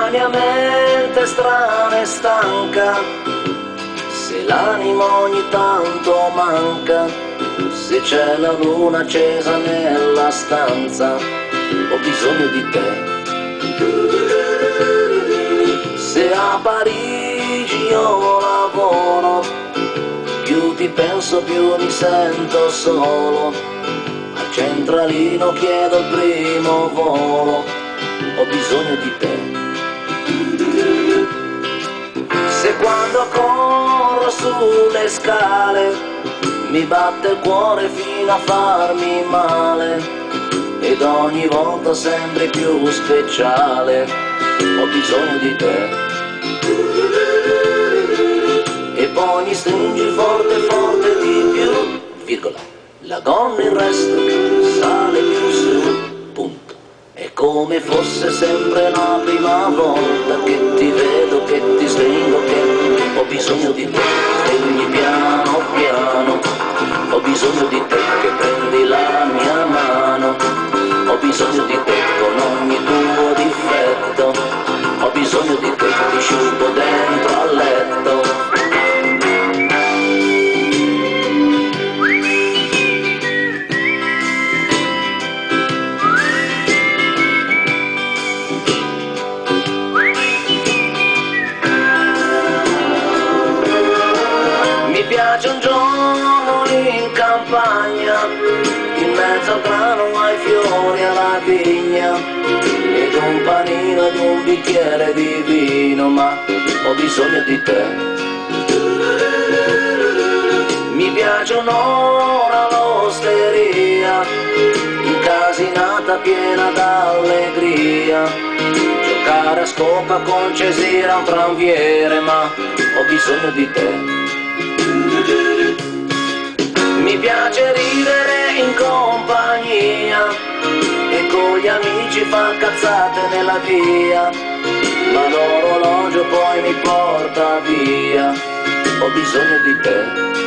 mia mente strana e stanca, se l'anima ogni tanto manca, se c'è la luna accesa nella stanza, ho bisogno di te. Se a Parigi io lavoro, più ti penso più mi sento solo, al centralino chiedo il primo volo, ho bisogno di te. Se quando corro sulle scale mi batte il cuore fino a farmi male, ed ogni volta sembri più speciale, ho bisogno di te. E poi mi stringi forte forte di più, virgola, la gonna il resto sale più su, punto. È come fosse sempre la prima volta che ti vedo, che ti stringo, che ho bisogno di te. Stringi piano piano, ho bisogno di te, che prendi la mia mano, ho bisogno di te con ogni tuo difetto, ho bisogno di te, ti sciupo dentro al letto. Mi piace un giorno in campagna, in mezzo al grano ai fiori alla vigna, ed un panino ed un bicchiere di vino, ma ho bisogno di te. Mi piace un'ora all'osteria, incasinata piena d'allegria, giocare a scopa con Cesira un tranviere, ma ho bisogno di te. Mi piace ridere in compagnia e con gli amici far cazzate nella via, ma l'orologio poi mi porta via, ho bisogno di te.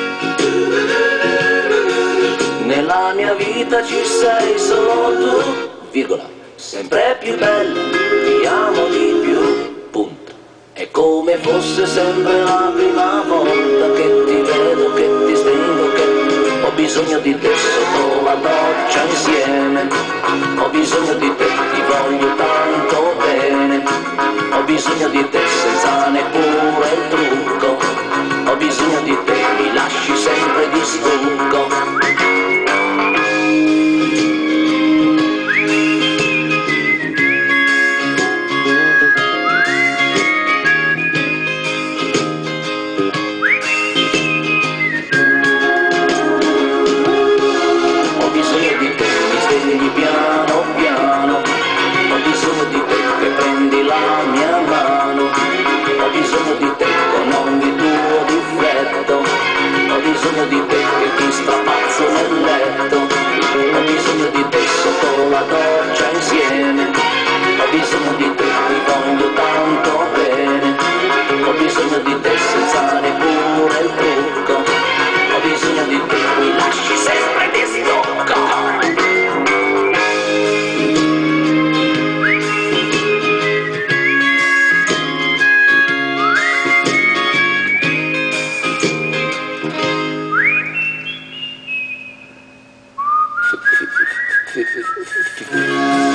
Nella mia vita ci sei solo tu, virgola, sempre più bella, ti amo di più, punto. È come fosse sempre la prima volta che ti vedo, che ti stringo, che ho bisogno di te sotto la doccia insieme, ho bisogno di te, ti voglio tanto bene, ho bisogno di te senza neppure il trucco, ho bisogno di te, mi lasci sempre di stucco. Piano piano, ho bisogno di te che prendi la mia mano, ho bisogno di te con ogni tuo difetto, ho bisogno di te che ti strapazzo nel letto, ho bisogno di te sotto la doccia insieme, ho bisogno di te, ti voglio tanto bene, ho bisogno di te senza neppure il trucco, ho bisogno di te, mi lasci sempre di stucco. F